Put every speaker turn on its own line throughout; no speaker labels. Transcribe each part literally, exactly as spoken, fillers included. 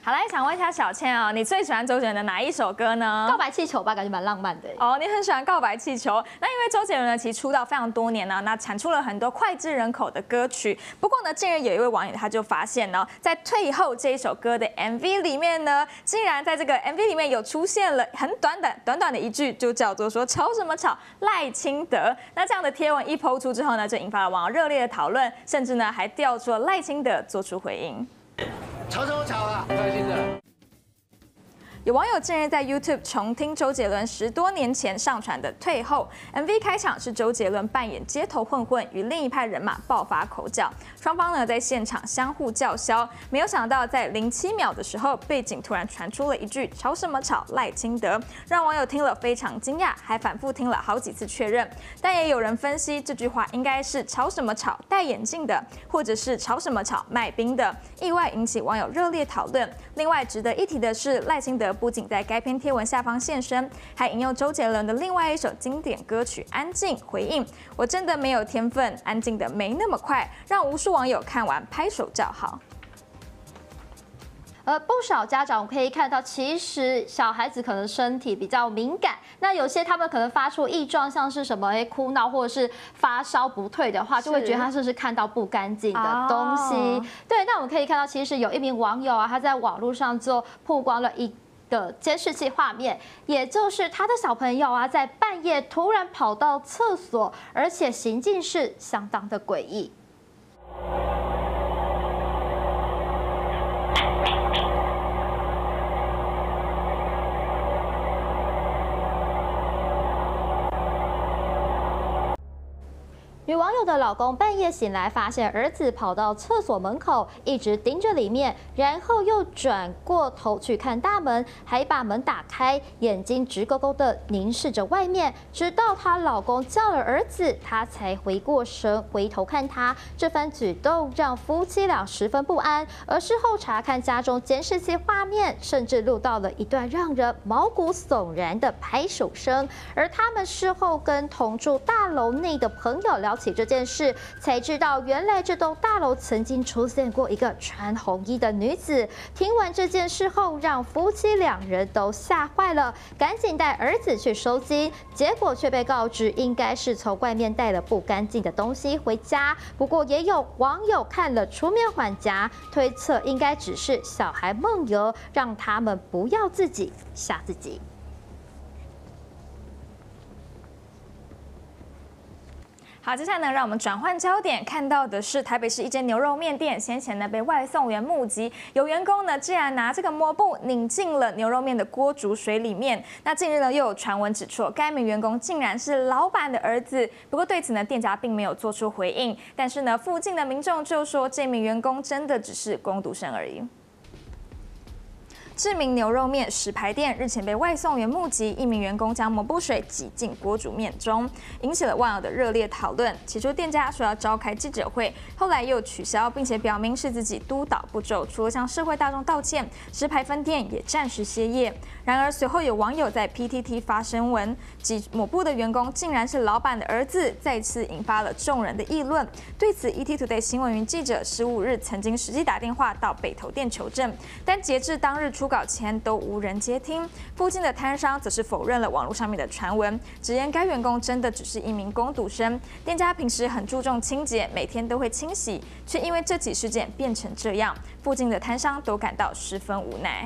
好来，想问一下小倩啊、哦，你最喜欢周杰伦的哪一首歌呢？
告白气球吧，感觉蛮浪漫的。
哦，你很喜欢告白气球。那因为周杰伦呢，其实出道非常多年呢，那产出了很多脍炙人口的歌曲。不过呢，近日有一位网友他就发现呢，在退后这一首歌的 M V 里面呢，竟然在这个 M V 里面有出现了很短短短短的一句，就叫做说吵什么吵赖清德。那这样的贴文一抛出之后呢，就引发了网友热烈的讨论，甚至呢还调出了赖清德做出回应。
吵什么吵啊，赖清德！
有网友近日在 YouTube 重听周杰伦十多年前上传的《退后》M V 开场是周杰伦扮演街头混混与另一派人马爆发口角，双方呢在现场相互叫嚣。没有想到在零七秒的时候，背景突然传出了一句“吵什么吵，赖清德”，让网友听了非常惊讶，还反复听了好几次确认。但也有人分析这句话应该是“吵什么吵，戴眼镜的”，或者是“吵什么吵，卖冰的”，意外引起网友热烈讨论。另外值得一提的是，赖清德不仅在该篇贴文下方现身，还引用周杰伦的另外一首经典歌曲《安静》回应：“我真的没有天分，安静的没那么快”，让无数网友看完拍手叫好。
而不少家长可以看到，其实小孩子可能身体比较敏感，那有些他们可能发出异状，像是什么哎哭闹或者是发烧不退的话，就会觉得他是不是看到不干净的东西。哦、对，那我们可以看到，其实有一名网友啊，他在网络上就曝光了一的监视器画面，也就是他的小朋友啊，在半夜突然跑到厕所，而且行径是相当的诡异。女网友的老公半夜醒来，发现儿子跑到厕所门口，一直盯着里面，然后又转过头去看大门，还把门打开，眼睛直勾勾地凝视着外面。直到她老公叫了儿子，她才回过神，回头看他。这番举动让夫妻俩十分不安。而事后查看家中监视器画面，甚至录到了一段让人毛骨悚然的拍手声。而他们事后跟同住大楼内的朋友聊起这件事，才知道原来这栋大楼曾经出现过一个穿红衣的女子。听完这件事后，让夫妻两人都吓坏了，赶紧带儿子去收金，结果却被告知应该是从外面带了不干净的东西回家。不过也有网友看了出面缓颊，推测应该只是小孩梦游，让他们不要自己吓自己。
好，接下来呢，让我们转换焦点，看到的是台北市一间牛肉面店，先前呢被外送员目击，有员工呢竟然拿这个抹布拧进了牛肉面的锅煮水里面。那近日呢又有传闻指出，该名员工竟然是老板的儿子。不过对此呢，店家并没有做出回应。但是呢，附近的民众就说，这名员工真的只是工读生而已。知名牛肉面石牌店日前被外送员目击，一名员工将抹布水挤进锅煮面中，引起了网友的热烈讨论。起初店家说要召开记者会，后来又取消，并且表明是自己督导不周，除了向社会大众道歉，石牌分店也暂时歇业。然而随后有网友在 P T T 发声文，挤抹布的员工竟然是老板的儿子，再次引发了众人的议论。对此 ，E T Today 新闻云记者十五日曾经实际打电话到北投店求证，但截至当日出稿前都无人接听。附近的摊商则是否认了网络上面的传闻，直言该员工真的只是一名工读生。店家平时很注重清洁，每天都会清洗，却因为这起事件变成这样，附近的摊商都感到十分无奈。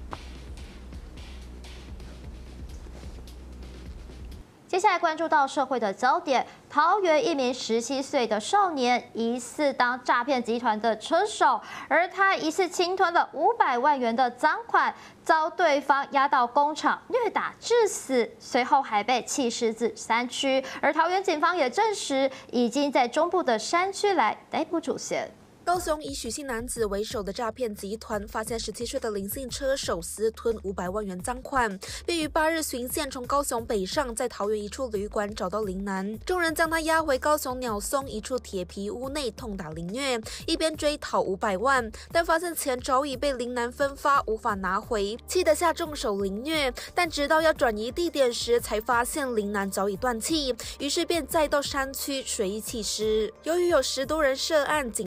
接下来关注到社会的焦点，桃园一名十七岁的少年疑似当诈骗集团的车手，而他疑似侵吞了五百万元的赃款，遭对方押到工厂虐打致死，随后还被弃尸至山区。而桃园警方也证实，已经在中部的山区来逮捕主嫌。
高雄以许姓男子为首的诈骗集团发现十七岁的林姓车手私吞五百万元赃款，并于八日巡线从高雄北上，在桃园一处旅馆找到林男，众人将他押回高雄鸟松一处铁皮屋内痛打凌虐，一边追讨五百万，但发现钱早已被林男分发，无法拿回，气得下重手凌虐。但直到要转移地点时，才发现林男早已断气，于是便再到山区随意弃尸。由于有十多人涉案，警方一度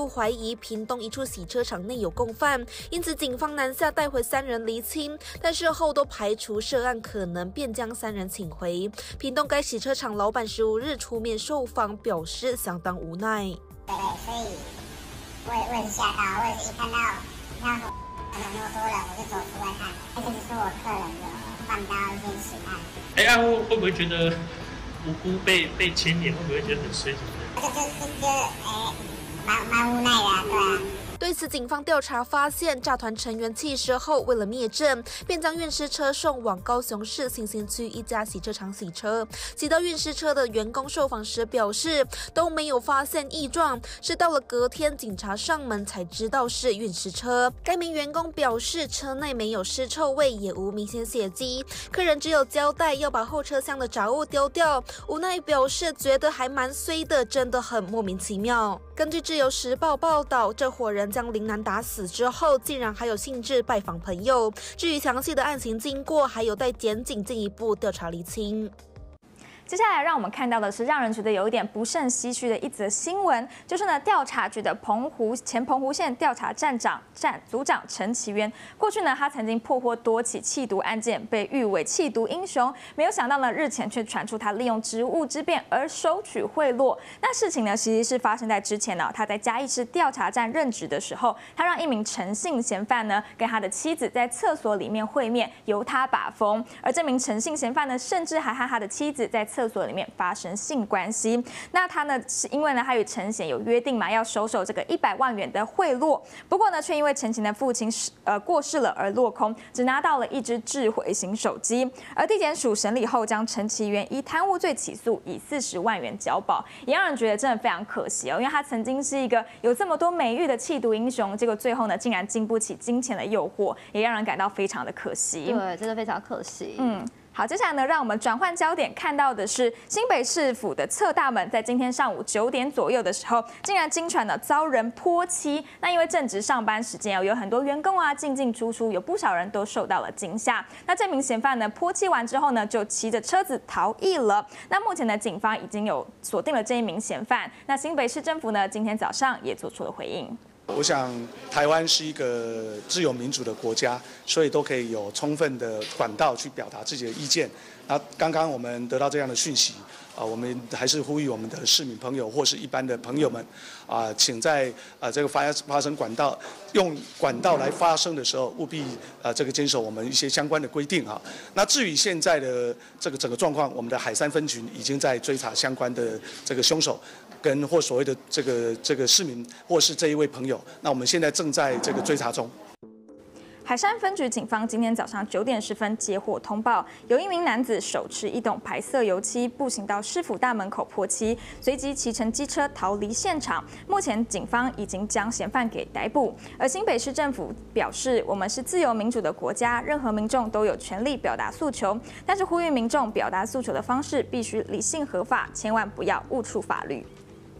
度怀疑屏东一处洗车场内有共犯，因此警方南下带回三人厘清，但事后都排除涉案可能，便将三人请回。屏东该洗车场老板十五日出面受访，表示相当无奈。
对，所以我也我也是吓到，我也是一看到看到怎么那么多人，我就走出来看，而且是我客人有犯到一件刑案。
哎，啊，会会不会觉得无辜被被牵连？会不会觉得很衰什么的？
这这这这，哎，蛮蛮无奈的、啊，对啊。
对此，警方调查发现，诈团成员弃尸后，为了灭证，便将运尸车送往高雄市新兴区一家洗车场洗车。洗到运尸车的员工受访时表示，都没有发现异状，是到了隔天警察上门才知道是运尸车。该名员工表示，车内没有尸臭味，也无明显血迹，客人只有交代要把后车厢的杂物丢掉。无奈表示，觉得还蛮衰的，真的很莫名其妙。根据自由时报报道，这伙人将林男打死之后，竟然还有兴致拜访朋友。至于详细的案情经过，还有待检警进一步调查厘清。
接下来让我们看到的是让人觉得有一点不胜唏嘘的一则新闻，就是呢，调查局的澎湖前澎湖县调查站长站组长陈其源，过去呢他曾经破获多起缉毒案件，被誉为缉毒英雄。没有想到呢，日前却传出他利用职务之便而收取贿赂。那事情呢，其实是发生在之前呢，他在嘉义市调查站任职的时候，他让一名陈姓嫌犯呢跟他的妻子在厕所里面会面，由他把风。而这名陈姓嫌犯呢，甚至还和他的妻子在厕所里面发生性关系。那他呢，是因为呢，他与陈显有约定嘛，要收受这个一百万元的贿赂。不过呢，却因为陈显的父亲呃过世了而落空，只拿到了一只智慧型手机。而地检署审理后，将陈其源依贪污罪起诉，以四十万元交保，也让人觉得真的非常可惜哦，因为他曾经是一个有这么多美誉的缉毒英雄，结果最后呢，竟然经不起金钱的诱惑，也让人感到非常的可惜。
对，真的非常可惜。
嗯。好，接下来呢，让我们转换焦点，看到的是新北市府的侧大门，在今天上午九点左右的时候，竟然惊传呢遭人泼漆。那因为正值上班时间哦，有很多员工啊进进出出，有不少人都受到了惊吓。那这名嫌犯呢泼漆完之后呢，就骑着车子逃逸了。那目前呢，警方已经有锁定了这一名嫌犯。那新北市政府呢，今天早上也做出了回应。
我想，台湾是一个自由民主的国家，所以都可以有充分的管道去表达自己的意见。那刚刚我们得到这样的讯息，啊，我们还是呼吁我们的市民朋友或是一般的朋友们，啊，请在啊这个发发生管道用管道来发声的时候，务必啊这个坚守我们一些相关的规定啊。那至于现在的这个整个状况，我们的海山分局已经在追查相关的这个凶手。跟或所谓的这个这个市民，或是这一位朋友，那我们现在正在这个追查中。
海山分局警方今天早上九点十分接获通报，有一名男子手持一桶白色油漆，步行到市府大门口泼漆，随即骑乘机车逃离现场。目前警方已经将嫌犯给逮捕。而新北市政府表示，我们是自由民主的国家，任何民众都有权利表达诉求，但是呼吁民众表达诉求的方式必须理性合法，千万不要误触法律。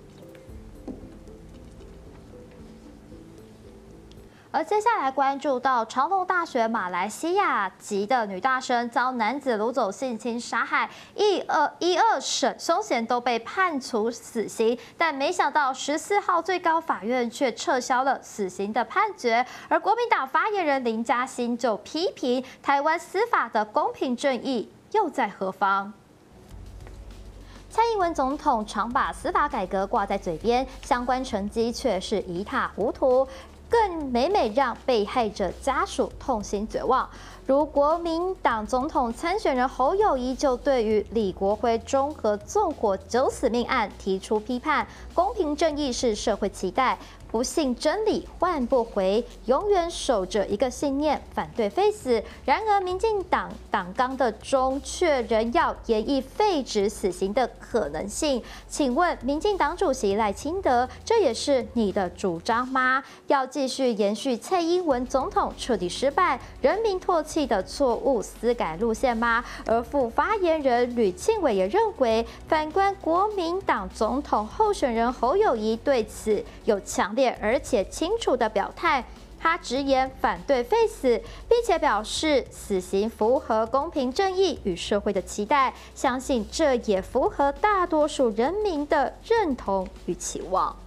而接下来关注到长隆大学马来西亚籍的女大生遭男子掳走性侵杀害，一二一二审凶嫌都被判处死刑，但没想到十四号最高法院却撤销了死刑的判决。而国民党发言人林佳欣就批评台湾司法的公平正义又在何方？蔡英文总统常把司法改革挂在嘴边，相关成绩却是一塌糊涂。更每每让被害者家属痛心绝望。如国民党总统参选人侯友宜就对于李国辉中和纵火九死命案提出批判，公平正义是社会期待，不信真理换不回，永远守着一个信念，反对废死。然而，民进党党纲的中却仍要研议废止死刑的可能性。请问，民进党主席赖清德，这也是你的主张吗？要继续延续蔡英文总统彻底失败、人民唾弃的错误私改路线吗？而副发言人吕庆伟也认为，反观国民党总统候选人侯友宜对此有强烈而且清楚的表态。他直言反对废死，并且表示死刑符合公平正义与社会的期待，相信这也符合大多数人民的认同与期望。